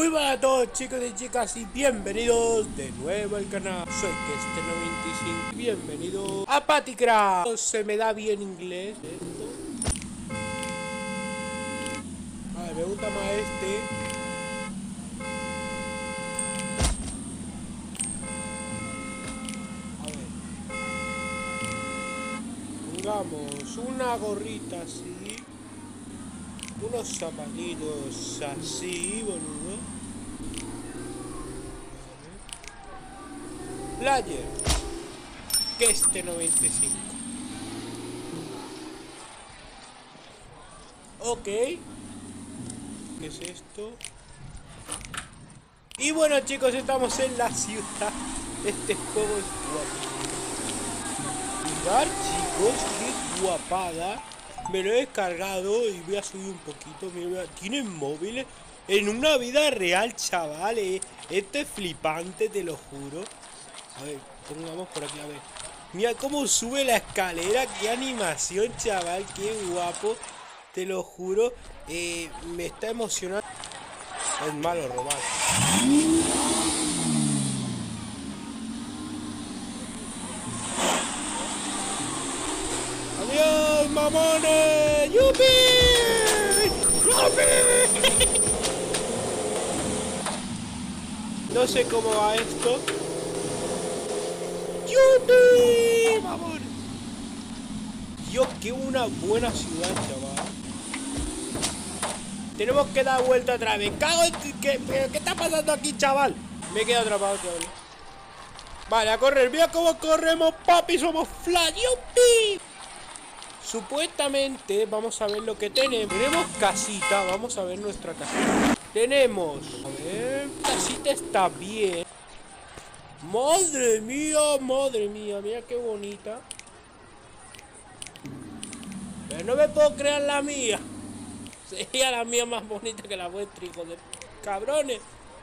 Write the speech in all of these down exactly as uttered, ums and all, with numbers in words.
Muy buenas a todos, chicos y chicas, y bienvenidos de nuevo al canal. Soy Keste noventa y cinco y bienvenido a Paticraft. Se me da bien inglés esto. A ver, me gusta más este. A ver, pongamos una gorrita así, unos zapatitos así, boludo. Player Keste noventa y cinco. Ok. ¿Qué es esto? Y bueno, chicos, estamos en la ciudad. Este juego es guapo. Mirad, chicos, qué guapada. Me lo he descargado y voy a subir un poquito. Mira, tienen móviles en una vida real, chavales. Esto es flipante, te lo juro. A ver, pongamos por aquí, a ver. Mira cómo sube la escalera, qué animación, chaval, qué guapo. Te lo juro, eh, me está emocionando. Es malo robar. ¡Adiós, mamones! ¡Yupi! ¡Yupi! No sé cómo va esto. ¡Yupi! ¡Vamos! Dios, qué una buena ciudad, chaval. Tenemos que dar vuelta otra vez. ¡Cago en ti! ¿Qué, ¿Qué está pasando aquí, chaval? Me he quedado atrapado, chaval. Vale, a correr. Mira cómo corremos, papi. Somos Flash. ¡Yupi! Supuestamente, vamos a ver lo que tenemos. Tenemos casita. Vamos a ver nuestra casita. Tenemos... A ver... Casita está bien. Madre mía, madre mía. Mira qué bonita. Pero no me puedo creer la mía. Sería la mía más bonita que la vuestra, hijo de cabrones.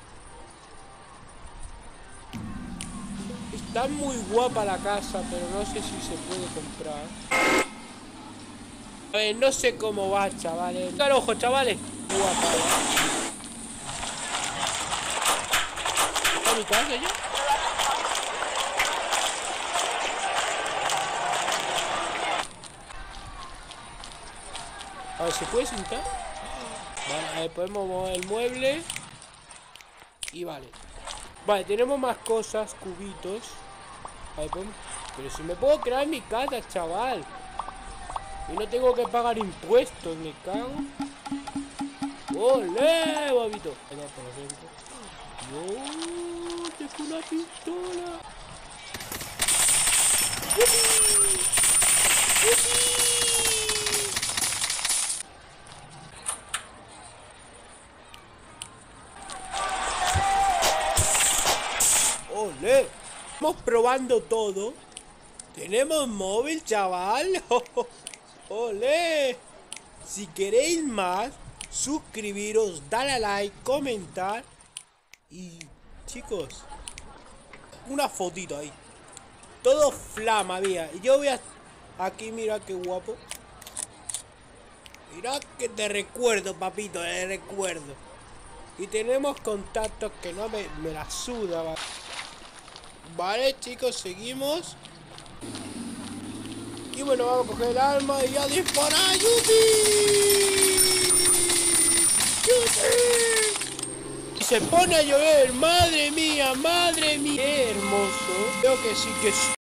Está muy guapa la casa, pero no sé si se puede comprar. A ver, no sé cómo va, chavales. Claro, ojo, chavales. Qué guapa, ¿eh? ¿Está mi casa ya? A ver, ¿se puede sentar? Vale, a ver, podemos mover el mueble. Y vale. Vale, tenemos más cosas, cubitos. A ver, podemos... Pero si me puedo crear mi casa, chaval. Y no tengo que pagar impuestos, me cago. ¡Olé, babito! Yo tengo una pistola. ¡Yupi! ¡Yupi! ¡Olé! Estamos probando todo. Tenemos móvil, chaval. ¡Olé! Si queréis más, suscribiros, dale a like, comentar. Y chicos, una fotito ahí. Todo flama, mira. Y yo voy a... Aquí, mira qué guapo. Mira que te recuerdo, papito, te recuerdo. Y tenemos contactos que no me, me la suda, ¿vale? Vale, chicos, seguimos. Y bueno, vamos a coger el arma y a disparar. ¡Yupi! ¡Yupi! Y se pone a llover. Madre mía, madre mía. Qué hermoso. Creo que sí que sí.